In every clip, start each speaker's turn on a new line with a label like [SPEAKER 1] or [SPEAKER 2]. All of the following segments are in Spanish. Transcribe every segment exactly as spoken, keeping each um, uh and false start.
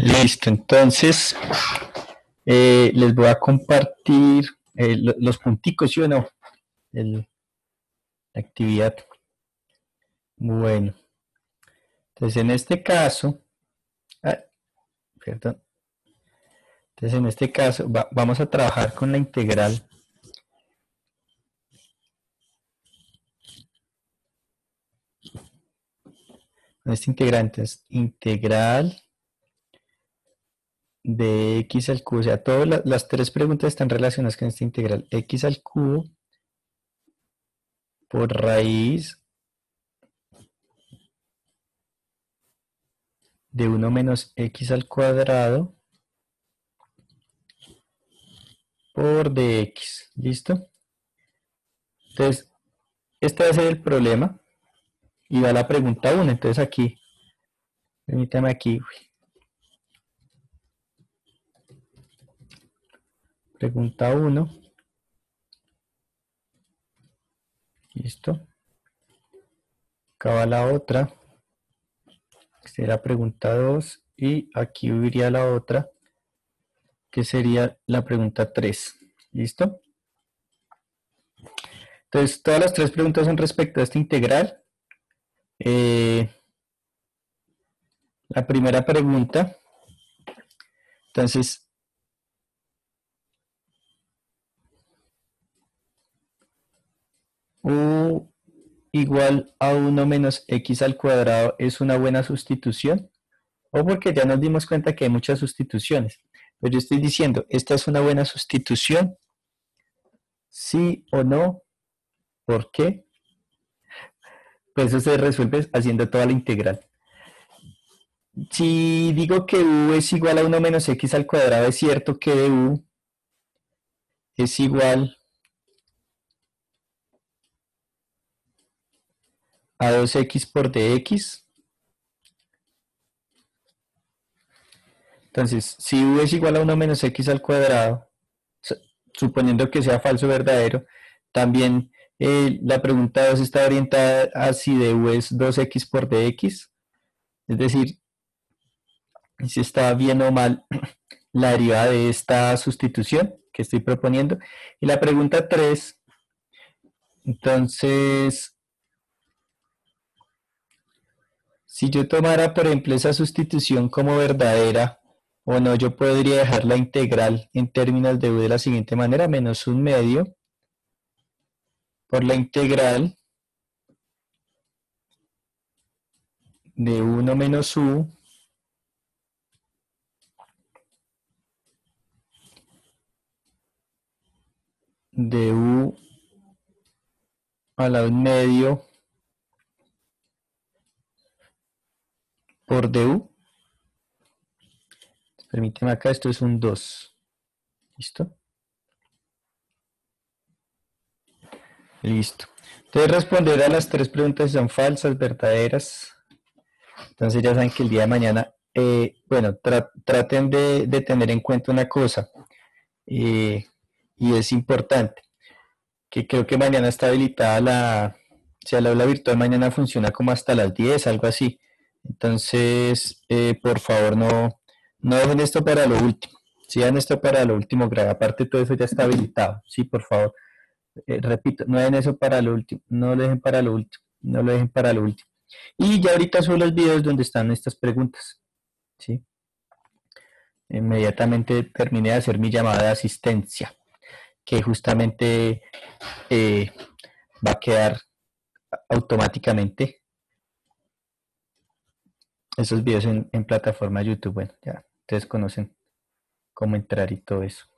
[SPEAKER 1] Listo, entonces eh, les voy a compartir eh, lo, los punticos, ¿sí o no? El, la actividad. Bueno, entonces en este caso, ah, perdón, entonces en este caso va, vamos a trabajar con la integral con este integrante, es integral de x al cubo, o sea, todas la, las tres preguntas están relacionadas con esta integral, x al cubo por raíz de uno menos x al cuadrado por dx, ¿listo? Entonces, este va a ser el problema y va la pregunta uno, entonces aquí, permítame aquí, pregunta uno, listo, acá va la otra, será pregunta dos y aquí iría la otra, que sería la pregunta tres, ¿listo? Entonces, todas las tres preguntas son respecto a esta integral. Eh, la primera pregunta, entonces, u igual a uno menos x al cuadrado es una buena sustitución, o porque ya nos dimos cuenta que hay muchas sustituciones. Pero yo estoy diciendo, ¿esta es una buena sustitución? ¿Sí o no? ¿Por qué? Pues eso se resuelve haciendo toda la integral. Si digo que u es igual a uno menos x al cuadrado, es cierto que de u es igual a dos x por dx. Entonces, si u es igual a uno menos x al cuadrado, suponiendo que sea falso o verdadero, también eh, la pregunta dos está orientada a si de u es dos x por dx. Es decir, si está bien o mal la derivada de esta sustitución que estoy proponiendo. Y la pregunta tres, entonces, si yo tomara, por ejemplo, esa sustitución como verdadera o no, yo podría dejar la integral en términos de u de la siguiente manera, menos un medio por la integral de uno menos u de u a la un medio por du. Permíteme acá, esto es un dos. ¿Listo? Listo. Entonces responder a las tres preguntas son falsas, verdaderas. Entonces ya saben que el día de mañana, eh, bueno, tra traten de, de, tener en cuenta una cosa, eh, y es importante, que creo que mañana está habilitada la, o sea, la aula virtual mañana funciona como hasta las diez, algo así. Entonces, eh, por favor, no, no dejen esto para lo último. Si dejan esto para lo último, grave. Aparte, todo eso ya está habilitado. Sí, por favor. Eh, repito, no dejen eso para lo último. No lo dejen para lo último. No lo dejen para lo último. Y ya ahorita subo los videos donde están estas preguntas. ¿Sí? Inmediatamente terminé de hacer mi llamada de asistencia, que justamente eh, va a quedar automáticamente esos videos en, en plataforma YouTube. Bueno, ya ustedes conocen cómo entrar y todo eso.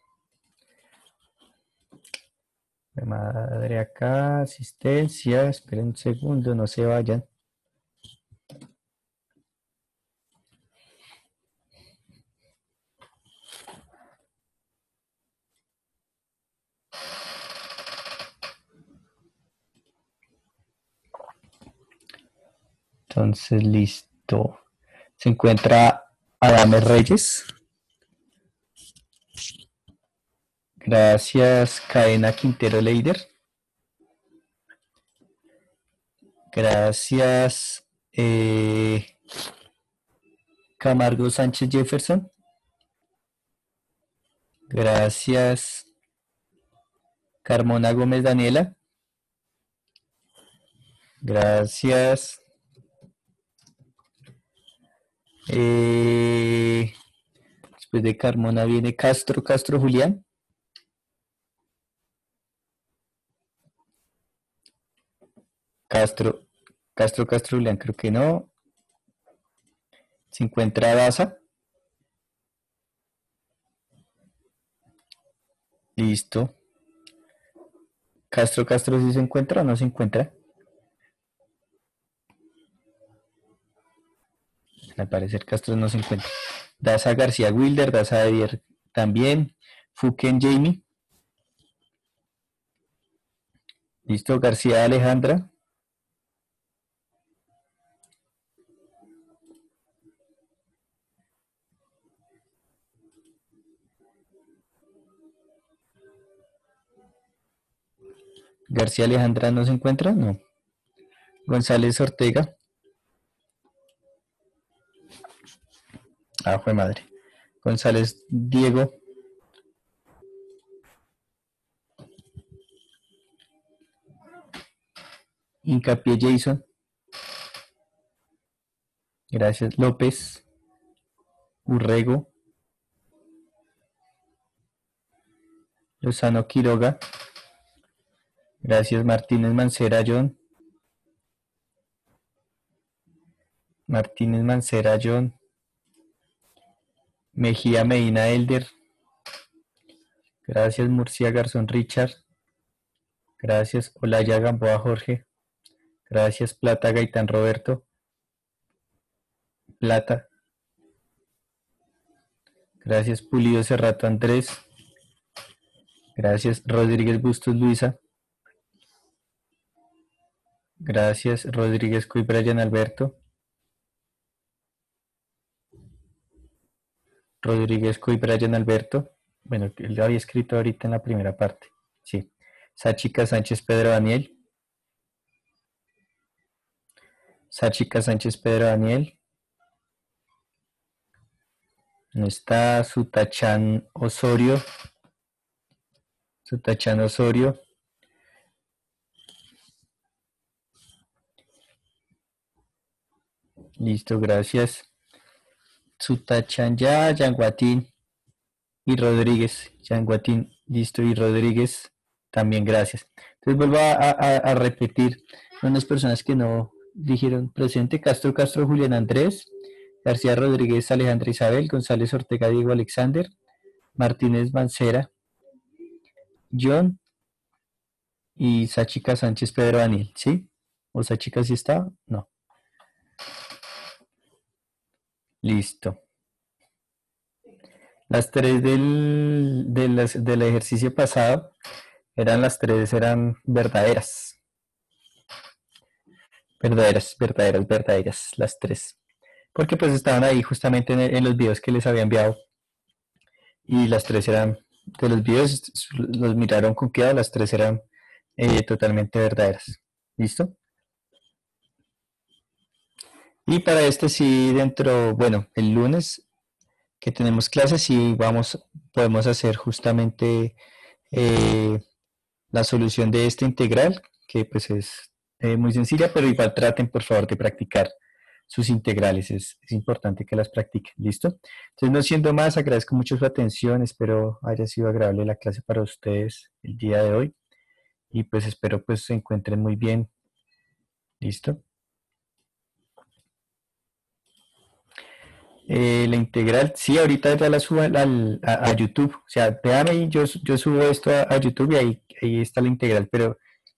[SPEAKER 1] Mi madre acá, asistencia, esperen un segundo, no se vayan. Entonces, listo. Se encuentra Adame Reyes. Gracias, Cadena Quintero Leider. Gracias, eh, Camargo Sánchez Jefferson. Gracias. Carmona Gómez Daniela. Gracias. Eh, después de Carmona viene Castro, Castro Julián. Castro, Castro, Castro Julián, creo que no. Se encuentra Daza. Listo. Castro, Castro, ¿sí se encuentra o no se encuentra? Al parecer Castro no se encuentra. Daza García Wilder, Daza Edier también. Fuken Jamie. Listo, García Alejandra. García Alejandra no se encuentra, no. González Ortega. Ah, fue madre. González Diego. Hincapié Jason. Gracias. López. Urrego. Lozano Quiroga. Gracias. Martínez Mancera John. Martínez Mancera John. Mejía Medina Elder. Gracias. Murcia Garzón Richard. Gracias. Olaya Gamboa Jorge. Gracias. Plata Gaitán Roberto. Plata. Gracias. Pulido Cerrato Andrés. Gracias. Rodríguez Bustos Luisa. Gracias. Rodríguez Cuy Brian Alberto. Rodríguez Cuy Brian Alberto. Bueno, él lo había escrito ahorita en la primera parte. Sí. Sáchica Sánchez Pedro Daniel. Sáchica Sánchez Pedro Daniel. No está Sutachan Osorio. Sutachan Osorio. Listo, gracias. Sutachan ya, Yanguatín y Rodríguez. Yanguatín, listo, y Rodríguez también, gracias. Entonces vuelvo a, a, a repetir unas personas que no dijeron presente: Castro, Castro, Julián Andrés, García Rodríguez, Alejandra Isabel, González Ortega, Diego Alexander, Martínez Mancera, John y Sáchica Sánchez Pedro Daniel, ¿sí? ¿O Sáchica sí está? No. Listo. Las tres del, del, del ejercicio pasado eran las tres, eran verdaderas. Verdaderas, verdaderas, verdaderas, las tres. Porque pues estaban ahí justamente en, en los videos que les había enviado. Y las tres eran, de los videos, los miraron con cuidado, las tres eran eh, totalmente verdaderas. ¿Listo? Y para este sí, dentro, bueno, el lunes que tenemos clases, sí vamos, podemos hacer justamente eh, la solución de esta integral, que pues es eh, muy sencilla, pero igual traten por favor de practicar sus integrales, es, es importante que las practiquen, ¿listo? Entonces, no siendo más, agradezco mucho su atención, espero haya sido agradable la clase para ustedes el día de hoy, y pues espero pues se encuentren muy bien, ¿listo? Eh, la integral, sí, ahorita ya la subo al, al, a, a, YouTube, o sea, déjame y yo, yo subo esto a, a YouTube y ahí, ahí está la integral, pero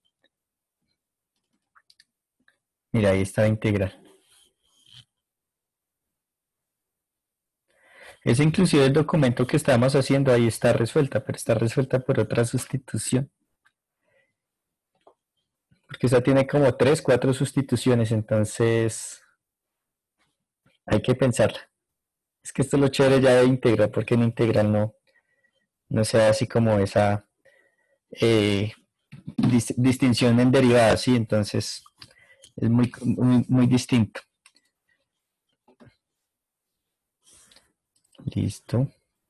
[SPEAKER 1] mira, ahí está la integral. Es inclusive el documento que estamos haciendo, ahí está resuelta, pero está resuelta por otra sustitución. Porque esa tiene como tres, cuatro sustituciones, entonces hay que pensarla. Es que esto es lo chévere ya de integral, porque en integral no, no se da así como esa eh, dis distinción en derivadas, ¿sí? Entonces es muy, muy, muy distinto. Listo.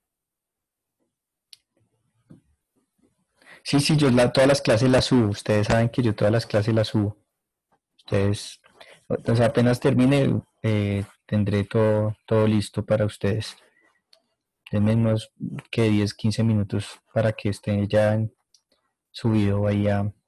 [SPEAKER 1] Sí, sí, yo la- todas las clases las subo. Ustedes saben que yo todas las clases las subo. Ustedes, entonces apenas termine, eh, tendré todo, todo listo para ustedes. Denme unos que diez, quince minutos para que esté ya subido ahí a,